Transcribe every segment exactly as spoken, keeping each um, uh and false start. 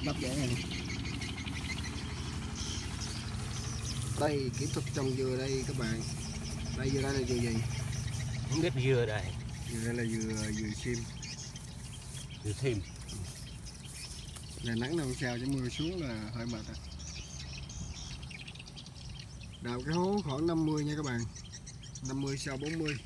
Bắp dễ này. Đây kỹ thuật trồng dừa đây các bạn. Đây dừa đây là dừa gì? Không biết dừa đây. Dừa đây là dừa dừa sim. Dừa sim. Là nắng đâu sao chứ mưa xuống là hơi mệt à. Đào cái hố khoảng năm mươi nha các bạn. năm mươi sau bốn mươi.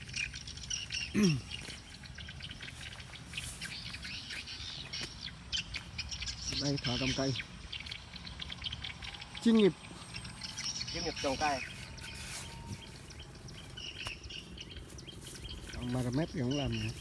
Đây thợ trồng cây chuyên nghiệp. Chuyên nghiệp trồng cây. Ông ba mét cũng làm nữa.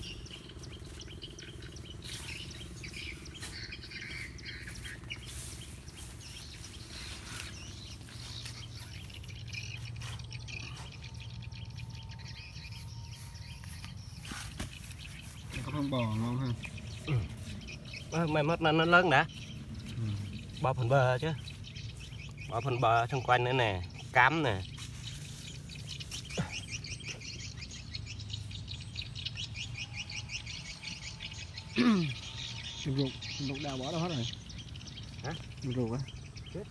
Có con bò ngon ha. Ừ. Mày mất nó lớn đã. Ừ. Bỏ phần bờ chứ. Bỏ phần bờ xung quanh nữa nè, cám nè. Ruột ruột ruột đào bỏ đâu hết rồi. Hả? Ruột ruột á. Chết.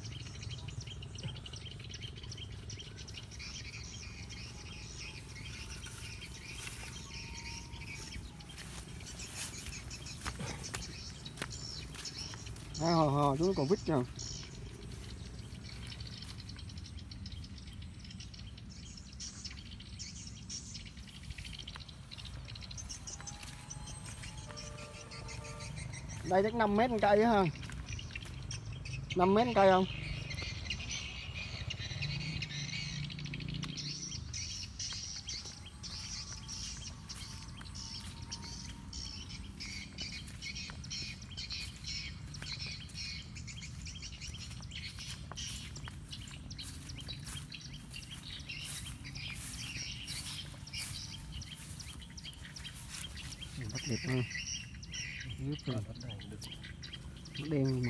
À, hò hò chúng nó còn vít nha. Đây chắc năm mét một cây á ha. năm mét một cây không? Bắt đẹp ha. Nước rồi. Nó đen luôn mà.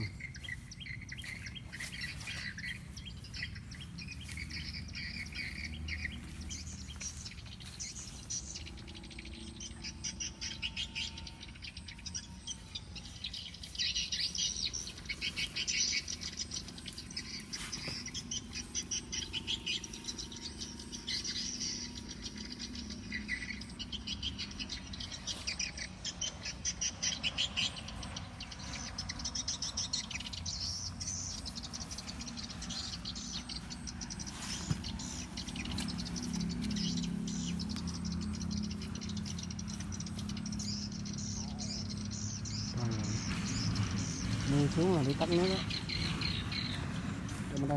Mưa xuống là đi tắt nước á. Đây bên đây.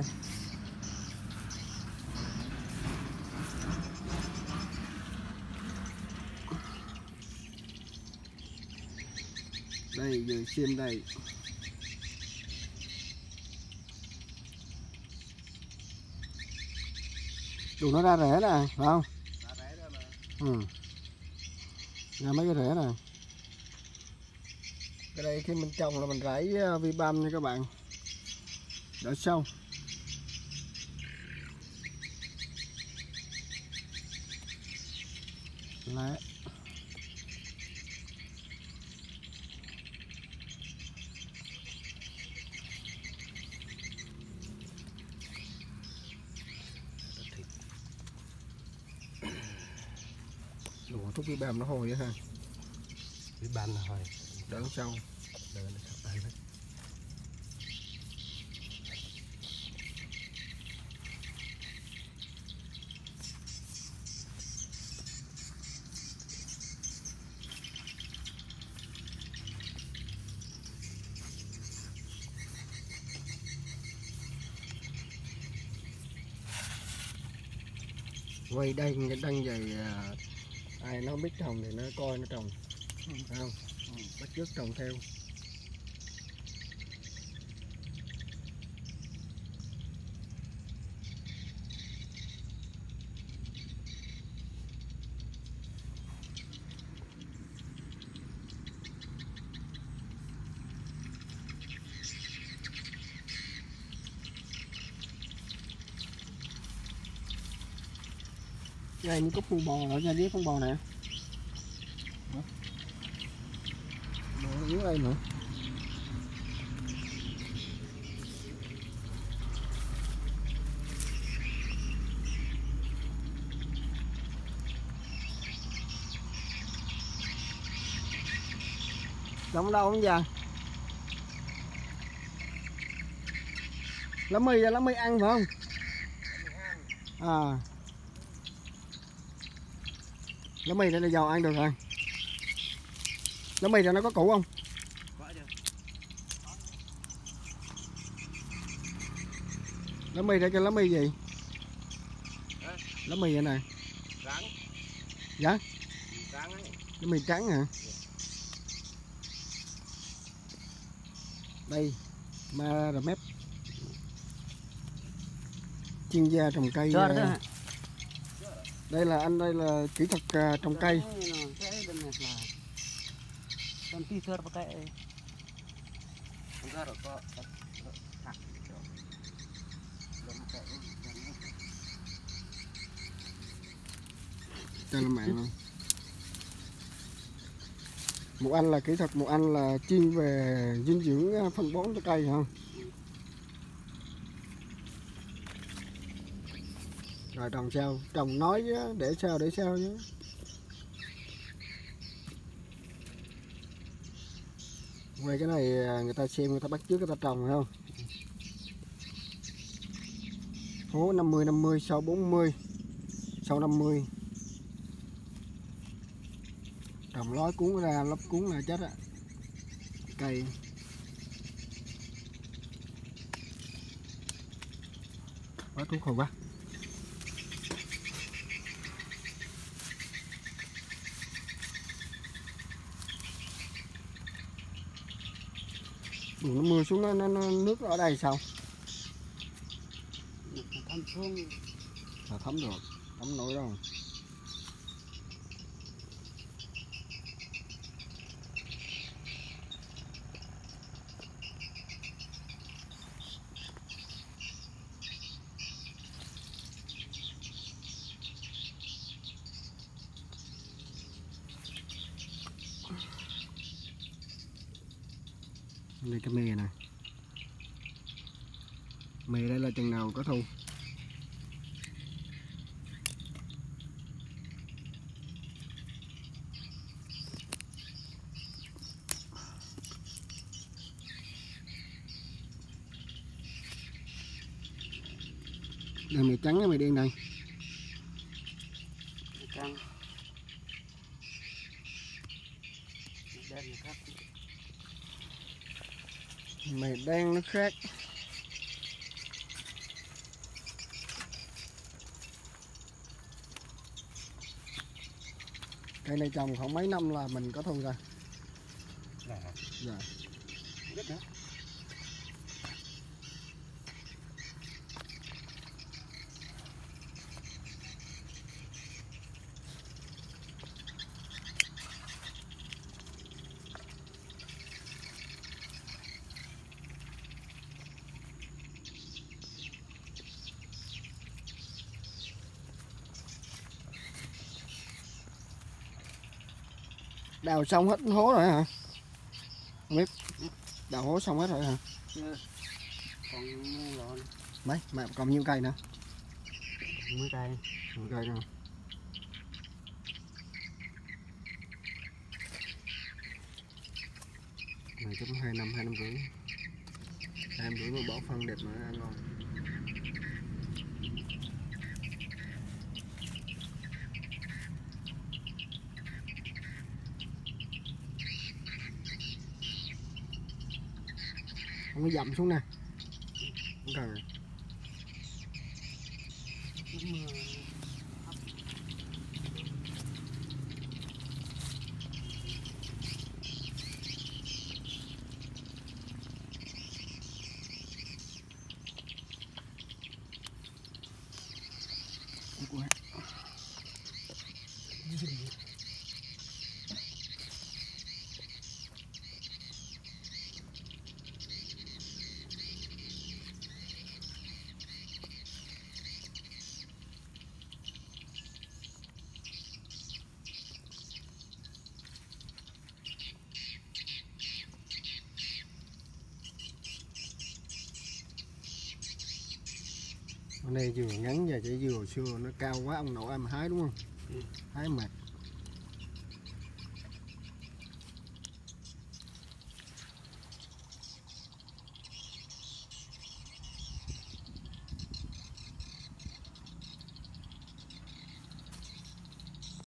Đây dừa xiêm đây. Đủ nó ra rễ nè, phải không? Ra rễ đó mà. Ừ. Ra mấy cái rễ này. Cái đây khi mình trồng là mình rải vi bam nha các bạn. Đỡ sâu. Lá. Đủ thuốc vi bam nó hồi á ha. Vi bam là hồi. Đỡ sâu. Đỡ nó sắp ăn đấy. Quay đây đăng về ai nó biết trồng thì nó coi nó trồng. Ừ. Phải không? Ừ. Bắt chước trồng theo. Đây nó có con bò ở nhà dưới con bò nè. Bò nó dưới đây nữa. Trồng đâu không giờ? Lá mì là lá mì ăn phải không? À. Lá mì đây là giàu ăn được rồi. Lá mì là nó có củ không? Lá mì đây cho lá mì gì? Lá mì vậy này. Trắng. Dạ? Trắng ấy. Lá mì trắng hả? Đây, ma rà mép. Chuyên gia trồng cây. Đây là anh đây là kỹ thuật trồng cây. Đây là mạng luôn. Một anh là kỹ thuật, một anh là chuyên về dinh dưỡng phân bón cho cây không? Rồi trồng sao? Trồng nói chứ, để sao để sao chứ. Quay cái này người ta xem, người ta bắt chước, người ta trồng phải không? Hố năm mươi năm mươi, sau bốn mươi, sau năm mươi. Trồng lói cuốn ra, lấp cuốn là chết á. Cây. Quá thuốc hồi quá. Nó mưa xuống nó, nó, nó nước ở đây sao? Thấm xuống. Là thấm được, thấm nổi đâu. Đây cái mè này. Mè đây là chừng nào có thu? Đây mè trắng hay mè đen đây? Trắng. Đen là khác. Mè đen nó khác. Cây này trồng khoảng mấy năm là mình có thu ra. Dạ. Dạ. Biết đó. Đào xong hết hố rồi hả? Không biết. Đào hố xong hết rồi hả? Chưa. Còn lộn. Mấy, mà còn nhiêu cây nữa? mười cây. mười cây nữa. Này chắc hai năm, hai năm rưỡi. Hai năm rưỡi mà bỏ phân đẹp mà ăn ngon. Không có dầm xuống nè. Không cần rồi. Hôm nay dừa ngắn và trái dừa hồi xưa nó cao quá, ông nội em hái đúng không? Ừ. Hái mệt.